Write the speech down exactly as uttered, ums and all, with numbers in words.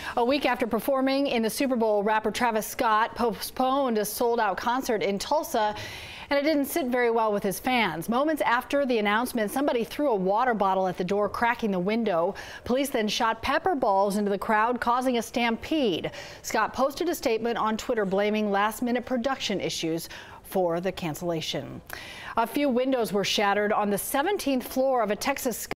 A week after performing in the Super Bowl, rapper Travis Scott postponed a sold-out concert in Tulsa, and it didn't sit very well with his fans. Moments after the announcement, somebody threw a water bottle at the door, cracking the window. Police then shot pepper balls into the crowd, causing a stampede. Scott posted a statement on Twitter blaming last-minute production issues for the cancellation. A few windows were shattered on the seventeenth floor of a Texas